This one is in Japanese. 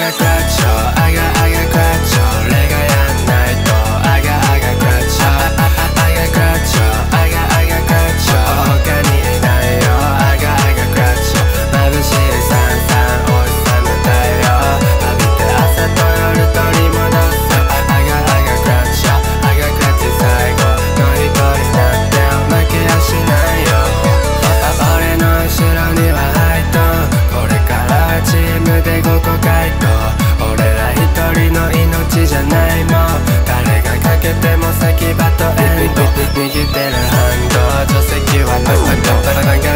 がクラッチョあがあがクラッチョ俺がやんないとあがあがクラッチョあがクラッチョあがあがクラッチョ他にいないよあがあがクラッチョ眩しいさんさんお日さんの太陽浴びて朝と夜取り戻すあがあがクラッチョあがクラッチ最後の一人なんて負けやしないよ俺の後ろにはハイトンこれからはチームで5個回答俺ら一人の命じゃないもん誰がかけても先バトエンド握ってるハンド助手席はパパパパパパ